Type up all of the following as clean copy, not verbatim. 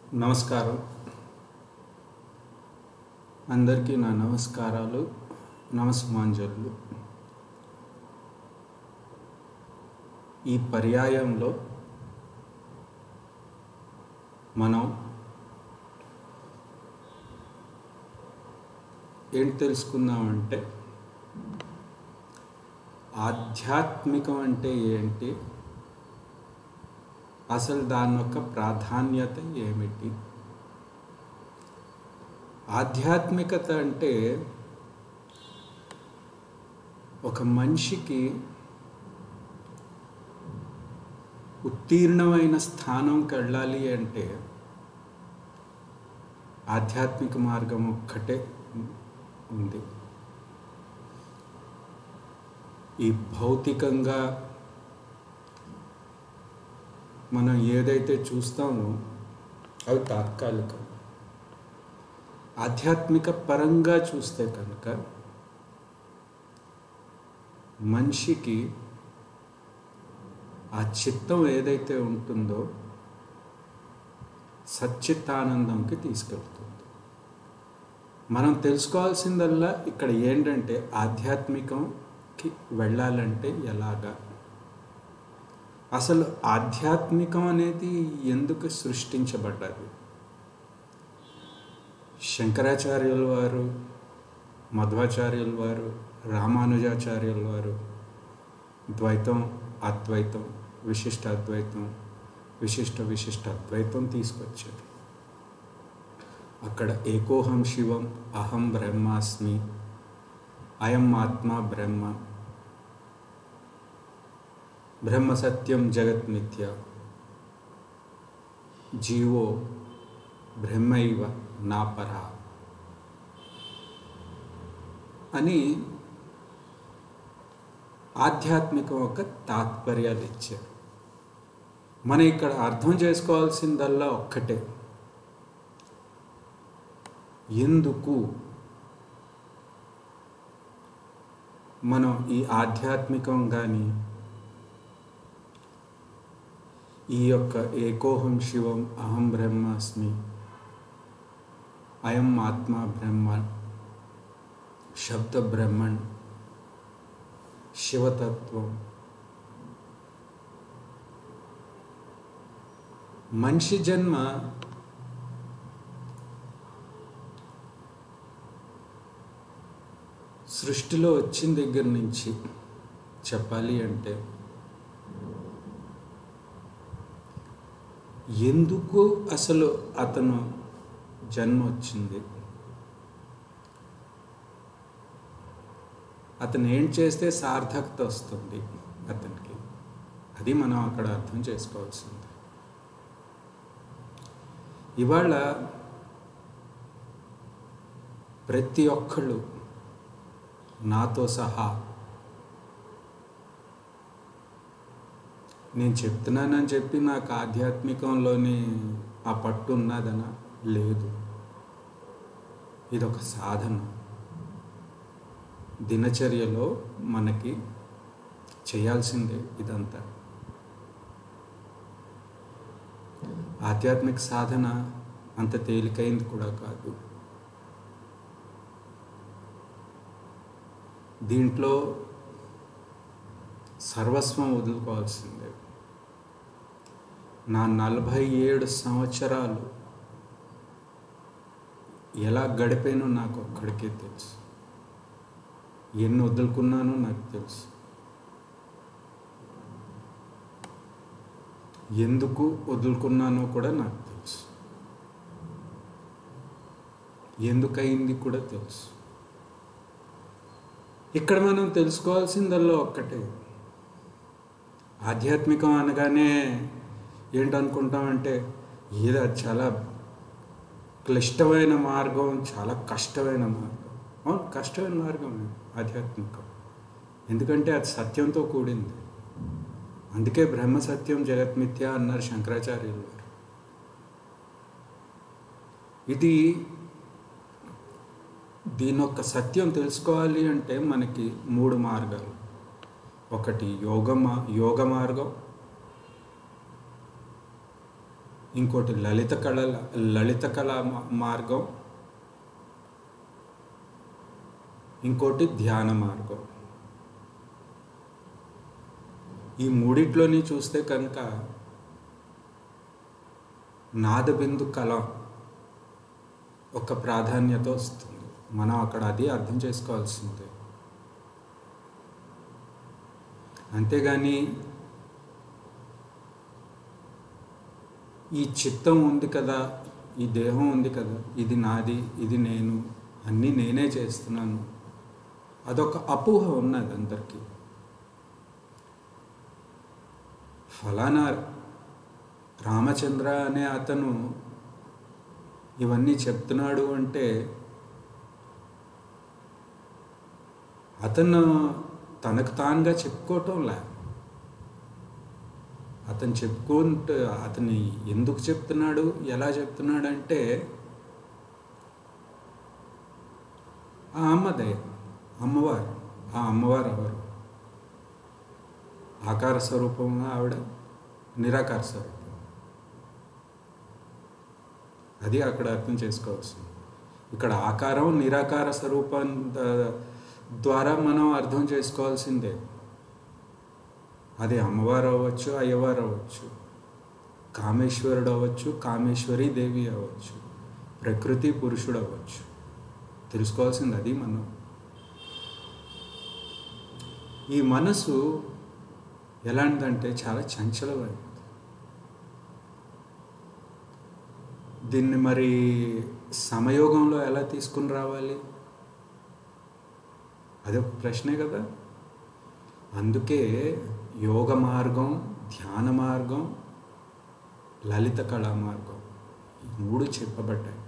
నమస్కారం. అందరికీ నా నమస్కారాలు, నమస్మాంజలు. ఈ పర్యాయంలో మనం ఏంటి తెలుసుకుందామంటే ఆధ్యాత్మికం అంటే ఏంటి, అసలు దాని యొక్క ప్రాధాన్యత ఏమిటి. ఆధ్యాత్మికత అంటే ఒక మనిషికి ఉత్తీర్ణమైన స్థానంకి వెళ్ళాలి అంటే ఆధ్యాత్మిక మార్గం ఒక్కటే ఉంది. ఈ భౌతికంగా మనం ఏదైతే చూస్తామో అవి తాత్కాలికం. ఆధ్యాత్మిక పరంగా చూస్తే కనుక మనిషికి ఆ చిత్తం ఏదైతే ఉంటుందో సచ్చిత్తానందంకి తీసుకెళ్తుంది. మనం తెలుసుకోవాల్సిందల్లా ఇక్కడ ఏంటంటే ఆధ్యాత్మికంకి వెళ్ళాలంటే ఎలాగా, అసలు ఆధ్యాత్మికం అనేది ఎందుకు సృష్టించబడ్డది. శంకరాచార్యుల వారు, మధ్వాచార్యుల వారు, రామానుజాచార్యుల వారు ద్వైతం, అద్వైతం, విశిష్ట అద్వైతం, విశిష్ట అద్వైతం తీసుకొచ్చారు. అక్కడ ఏకోహం శివం, అహం బ్రహ్మాస్మి, అయం ఆత్మ బ్రహ్మ, బ్రహ్మ సత్యం జగత్ మిథ్య, జీవో బ్రహ్మైవ నాపర అని ఆధ్యాత్మికం ఒక తాత్పర్యాలు ఇచ్చారు. మనం ఇక్కడ అర్థం చేసుకోవాల్సిందల్లా ఒక్కటే, ఎందుకు మనం ఈ ఆధ్యాత్మికం కానీ ఈ యొక్క ఏకోహం శివం, అహం బ్రహ్మాస్మి, అయం ఆత్మ బ్రహ్మ, శబ్ద బ్రహ్మణ్, శివతత్వం, మనిషి జన్మ సృష్టిలో వచ్చిన దగ్గర నుంచి చెప్పాలి అంటే ఎందుకు అసలు అతను జన్మ వచ్చింది, అతను ఏం చేస్తే సార్థకత వస్తుంది అతనికి, అది మనం అక్కడ అర్థం చేసుకోవాల్సింది. ఇవాళ ప్రతి ఒక్కళ్ళు నాతో సహా నేను చెప్తున్నానని చెప్పి నాకు ఆధ్యాత్మికంలోని ఆ పట్టు ఉన్నదన లేదు. ఇదొక సాధన. దినచర్యలో మనకి చేయాల్సిందే ఇదంతా. ఆధ్యాత్మిక సాధన అంత తేలికైంది కూడా కాదు. దీంట్లో సర్వస్వం వదులుకోవాల్సిందే. నా 47 సంవత్సరాలు ఎలా గడిపానో నాకు ఒక్కడికే తెలుసు. ఎన్ని వదులుకున్నానో నాకు తెలుసు. ఎందుకు వదులుకున్నానో కూడా నాకు తెలుసు. ఎందుకయింది కూడా తెలుసు. ఇక్కడ మనం తెలుసుకోవాల్సిందల్లా ఒక్కటే, ఆధ్యాత్మికం అనగానే ఏంటనుకుంటామంటే ఏదో చాలా క్లిష్టమైన మార్గం, చాలా కష్టమైన మార్గం. అవును, కష్టమైన మార్గం ఆధ్యాత్మికం. ఎందుకంటే అది సత్యంతో కూడింది. అందుకే బ్రహ్మ సత్యం జగత్ మిథ్య అన్నారు శంకరాచార్యులు వారు. ఇది దీని యొక్క సత్యం తెలుసుకోవాలి అంటే మనకి 3 మార్గాలు. ఒకటి యోగ మార్గం, ఇంకోటి లలిత కళా మార్గం, ఇంకోటి ధ్యాన మార్గం. ఈ మూడిట్లోని చూస్తే కనుక నాదబిందు కళ ఒక ప్రాధాన్యత వస్తుంది. మనం అక్కడ అది అర్థం చేసుకోవాల్సిందే. అంతేగాని ఈ చిత్తం ఉంది కదా, ఈ దేహం ఉంది కదా, ఇది నాది, ఇది నేను, అన్నీ నేనే చేస్తున్నాను, అదొక అపోహ ఉన్నది అందరికీ. ఫలానా రామచంద్ర అనే అతను ఇవన్నీ చెప్తున్నాడు అంటే అతను తనకు తానుగా చెప్పుకోవటంలే. అతను చెప్పుకుంటూ అతన్ని ఎందుకు చెప్తున్నాడు, ఎలా చెప్తున్నాడు అంటే ఆ అమ్మదే, అమ్మవారు. ఆ అమ్మవారు ఎవరు? ఆకార స్వరూపంగా ఆవిడ నిరాకార స్వరూపం. అది అక్కడ అర్థం చేసుకోవాల్సింది. ఇక్కడ ఆకారం నిరాకార స్వరూపం ద్వారా మనం అర్థం చేసుకోవాల్సిందే. అది అమ్మవారు అవ్వచ్చు, అయ్యవారు అవ్వచ్చు, కామేశ్వరుడు అవ్వచ్చు, కామేశ్వరి దేవి అవ్వచ్చు, ప్రకృతి పురుషుడు అవ్వచ్చు. తెలుసుకోవాల్సింది అది మనం. ఈ మనసు ఎలాంటిదంటే చాలా చంచలమైనది. దీన్ని మరి సమయోగంలో ఎలా తీసుకుని రావాలి, అదొక ప్రశ్నే కదా. అందుకే యోగ మార్గం, ధ్యాన మార్గం, లలిత కళా మార్గం, ఈ మూడు చెప్పబడ్డాయి.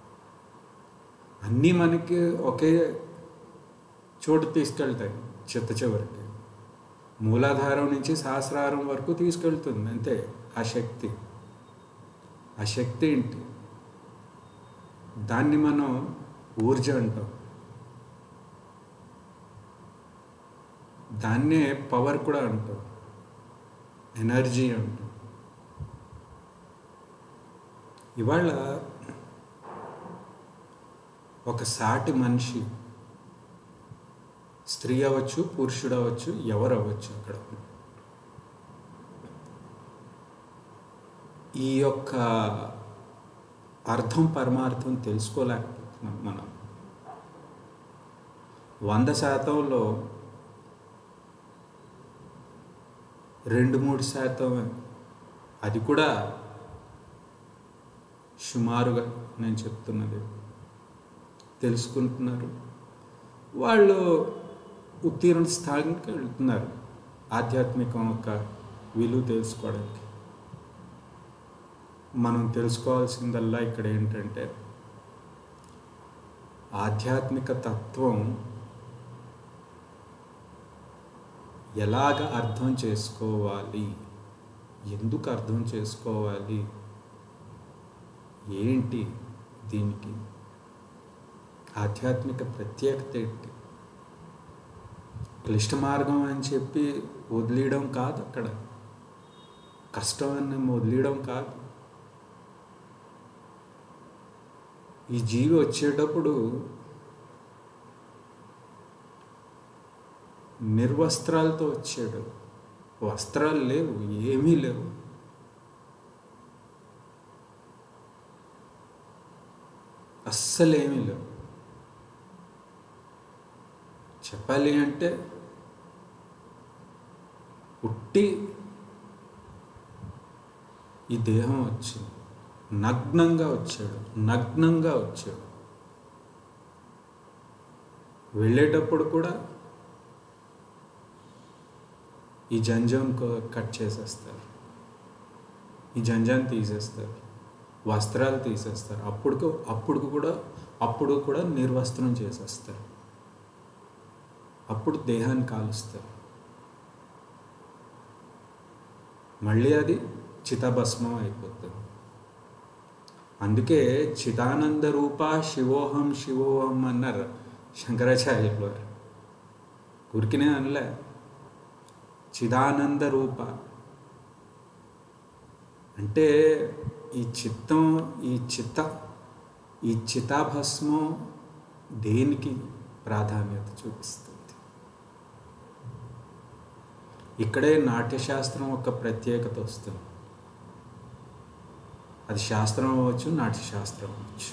అన్నీ మనకి ఒకే చోటు తీసుకెళ్తాయి. చిత్త చివరికి మూలాధారం నుంచి సహస్రారం వరకు తీసుకెళ్తుంది అంతే. ఆ శక్తి, ఆ శక్తి ఏంటి? దాన్ని మనం ఊర్జ అంటాం. దాన్నే పవర్ కూడా అంటాం, ఎనర్జీ అంటాం. ఇవాళ ఒక సాటి మనిషి, స్త్రీ అవ్వచ్చు, పురుషుడు అవ్వచ్చు, ఎవరు అవ్వచ్చు, అక్కడ ఈ యొక్క అర్థం పరమార్థం తెలుసుకోలేకపోతున్నాం మనం. 100%లో 2-3% అది కూడా సుమారుగా నేను చెప్తున్నది తెలుసుకుంటున్నారు. వాళ్ళు ఉత్తీర్ణ స్థాయికి వెళ్తున్నారు ఆధ్యాత్మికం యొక్క విలువ తెలుసుకోవడానికి. మనం తెలుసుకోవాల్సిందల్లా ఇక్కడ ఏంటంటే ఆధ్యాత్మిక తత్వం ఎలాగ అర్థం చేసుకోవాలి, ఎందుకు అర్థం చేసుకోవాలి, ఏంటి దీనికి ఆధ్యాత్మిక ప్రత్యేకత ఏంటి. క్లిష్ట మార్గం అని చెప్పి వదిలేయడం కాదు, అక్కడ కష్టం అని వదిలేయడం కాదు. ఈ జీవి వచ్చేటప్పుడు నిర్వస్త్రాలతో వచ్చాడు. వస్త్రాలు లేవు, ఏమీ లేవు. అస్సలేమీ లేవు. చెప్పాలి అంటే పుట్టి ఈ దేహం వచ్చింది, నగ్నంగా వచ్చాడు, నగ్నంగా వచ్చాడు. వెళ్ళేటప్పుడు కూడా ఈ జంజం కట్ చేసేస్తారు, ఈ జంజాన్ని తీసేస్తారు, వస్త్రాలు తీసేస్తారు. అప్పుడు కూడా నిర్వస్త్రం చేసేస్తారు. అప్పుడు దేహాన్ని కాలుస్తారు. మళ్ళీ అది చితాభస్మం అయిపోతుంది. అందుకే చిదానంద రూప శివోహం శివోహం అన్నారు శంకరాచార్యులు వారు. ఊరికినే అనలే. చిదానంద రూప అంటే ఈ చిత్తం ఈ చితాభస్మం దేనికి ప్రాధాన్యత చూపిస్తుంది? ఇక్కడే నాట్యశాస్త్రం ఒక ప్రత్యేకత వస్తుంది. అది శాస్త్రం అవ్వచ్చు, నాట్యశాస్త్రం అవ్వచ్చు,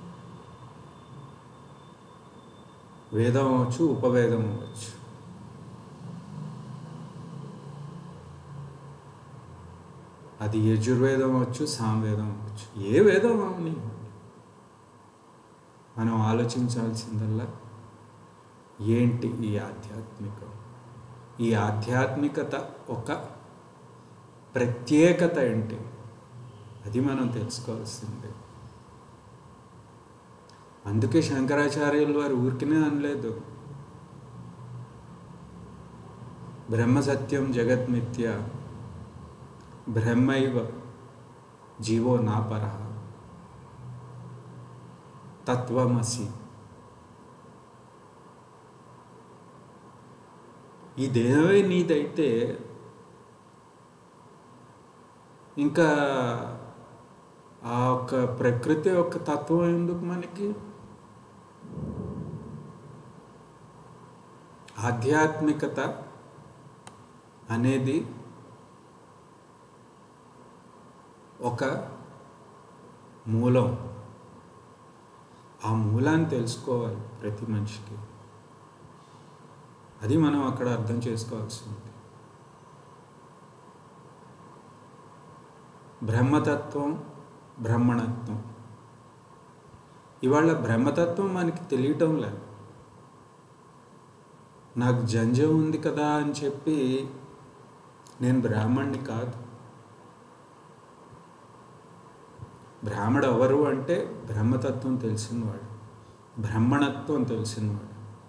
వేదం అవ్వచ్చు, ఉపవేదం అవ్వచ్చు. అది యజుర్వేదం అవ్వచ్చు, సామవేదం అవ్వచ్చు, ఏ వేదం అవని. మనం ఆలోచించాల్సిందల్లా ఏంటి ఈ ఆధ్యాత్మికం? ఈ ఆధ్యాత్మికత ఒక ప్రత్యేకత ఏంటి? అది మనం తెలుసుకోవాల్సిందే. అందుకే శంకరాచార్యులు వారు ఊరికినే అనలేదు, బ్రహ్మ సత్యం జగత్మిథ్య బ్రహ్మైవ జీవో నాపరః తత్వమసి. ఈ దేహమే నీదైతే ఇంకా ఆ ఒక్క ప్రకృతి యొక్క తత్వం ఎందుకు మనకి? ఆధ్యాత్మికత అనేది ఒక మూలం. ఆ మూలాన్ని తెలుసుకోవాలి ప్రతి మనిషికి. అది మనం అక్కడ అర్థం చేసుకోవాల్సింది. బ్రహ్మతత్వం, బ్రహ్మణత్వం. ఇవాళ బ్రహ్మతత్వం మనకి తెలియటం లేదు. నాకు జంజం ఉంది కదా అని చెప్పి నేను బ్రాహ్మణ్ణి కాదు. బ్రాహ్మడు ఎవరు అంటే బ్రహ్మతత్వం తెలిసినవాడు, బ్రహ్మణత్వం తెలిసినవాడు.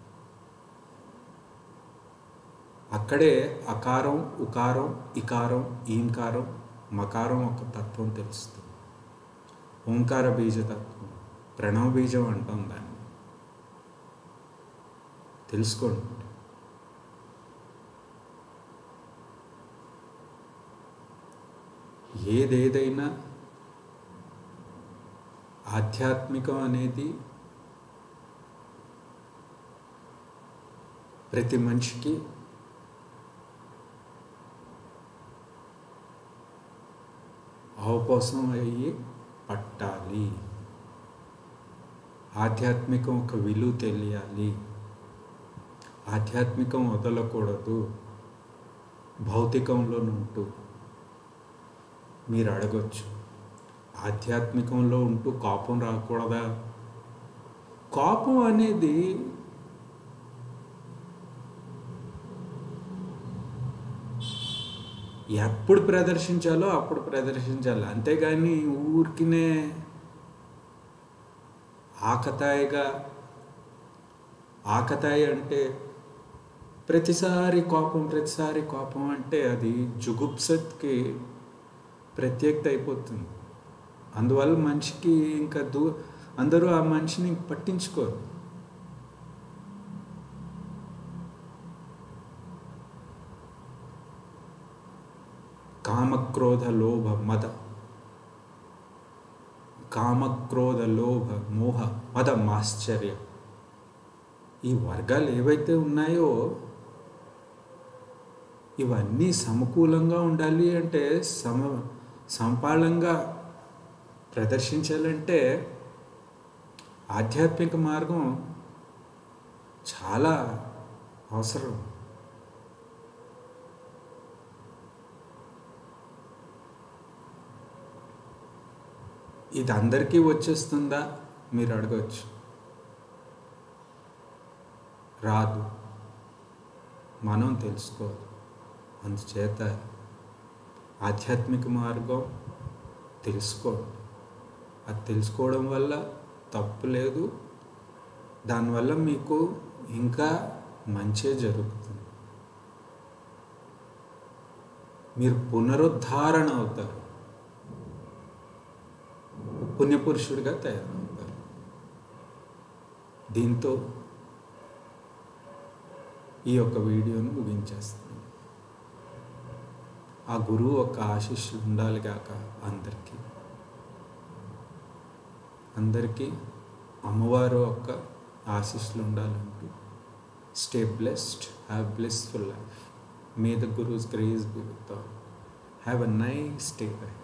అక్కడే అకారం, ఉకారం, ఇకారం, ఈంకారం, మకారం ఒక తత్వం తెలుస్తుంది. ఓంకార బీజతత్వం, ప్రణవ బీజం అంటాం దాన్ని. తెలుసుకోండి. ఏదేదైనా ఆధ్యాత్మికం అనేది ప్రతి మనిషికి అవపోసం అయ్యి పట్టాలి. ఆధ్యాత్మికం ఒక విలువ తెలియాలి. ఆధ్యాత్మికం వదలకూడదు. భౌతికంలో ఉంటూ మీరు అడగొచ్చు, ఆధ్యాత్మికంలో ఉంటూ కోపం రాకూడదా? కోపం అనేది ఎప్పుడు ప్రదర్శించాలో అప్పుడు ప్రదర్శించాలి. అంతేగాని ఊరికినే ఆకతాయి అంటే ప్రతిసారి కోపం అంటే అది జుగుప్సత్కి ప్రత్యేకత అయిపోతుంది. అందువల్ల మనిషికి ఇంకా అందరూ ఆ మనిషిని పట్టించుకోరు. కామక్రోధ లోభ మోహ మద మాశ్చర్య, ఈ వర్గాలు ఏవైతే ఉన్నాయో ఇవన్నీ సమకూలంగా ఉండాలి అంటే సంపాళంగా ప్రదర్శించాలంటే ఆధ్యాత్మిక మార్గం చాలా అవసరం. ఇది అందరికీ వచ్చేస్తుందా మీరు అడగవచ్చు. రాదు, మనం తెలుసుకోవాలి. అందుచేత ఆధ్యాత్మిక మార్గం తెలుసుకోండి. అది తెలుసుకోవడం వల్ల తప్పు లేదు. దానివల్ల మీకు ఇంకా మంచే జరుగుతుంది. మీరు పునరుద్ధరణ అవుతారు, పుణ్యపురుషుడిగా తయారవుతారు. దీంతో ఈ యొక్క వీడియోను ముగించేస్తాను. ఆ గురువు ఒక ఆశీస్సులు ఉండాలి కాక అందరికీ. అందరికీ అమ్మవారు యొక్క ఆశీస్సులు ఉండాలంటూ stay blessed, have blessful life. May the guru's grace be with all. Have a nice day.